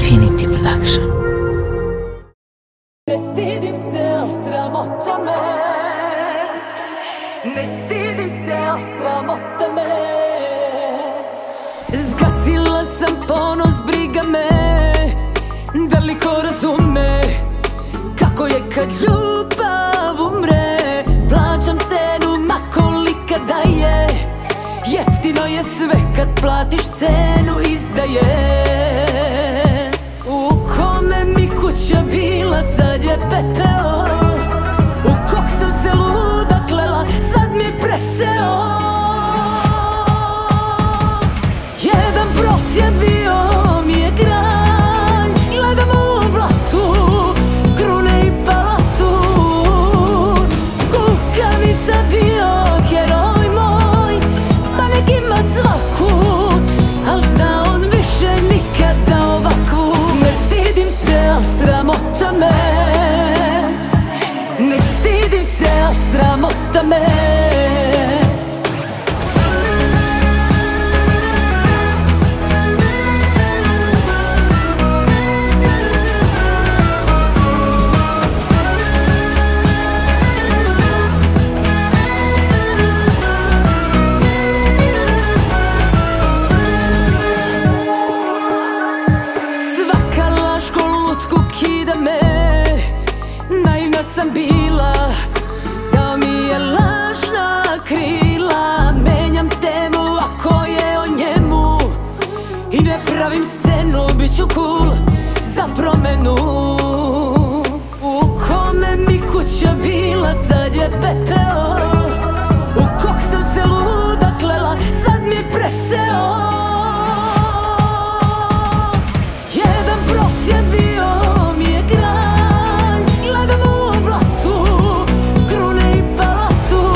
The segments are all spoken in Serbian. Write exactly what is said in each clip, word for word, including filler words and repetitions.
Infinity Production. Ne stidim se, al sramota me. Ne stidim se, al sramota me. Zgasila sam ponos, briga me. Da li ko razume kako je kad ljubav umre? Plaćam cenu, ma kolika da je. Jeftino je sve kad platiš cenu, izdaje. U kome mi kuća bila, sad je pepeo. U kog sam se luda klela, sad mi preseo. Jedan prosjak bio mi je granj. Gledam u blatu, krune i palatu. Kukavica bio heroj moj, pa nek ima svaku, al zna on više nikada ovakvu. Ne stidim se, al sramota me. Ne stidim se, al sramota me. Naivna sam bila, da mi je lažna krila. Menjam temu ako je o njemu i ne pravim scenu, bit ću cool za promenu. U kome mi kuća bila, sad je pepeo. U kog sam se luda klela, sad mi preseo. Jedan prosjak bio mi je granj. Gledam u blatu, krune i palatu.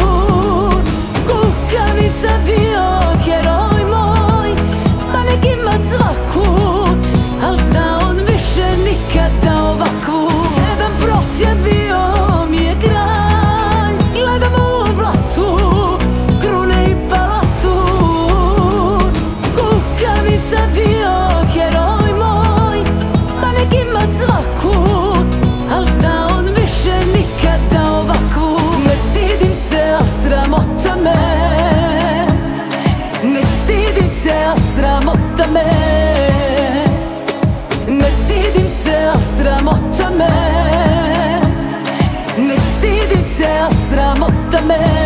Kukavica bio heroj moj, pa nek ima svaku, al zna on više nikada ovakvu. Jedan prosjak bio mi je granj. Gledam u blatu, krune i palatu. Kukavica bio heroj moj, pa nek ima svaku, al zna on više nikada ovakvu. Ne stidim se, al sramota me. Ne stidim se, al sramota me. Ne stidim se, al sramota me. Ne stidim se, al sramota me.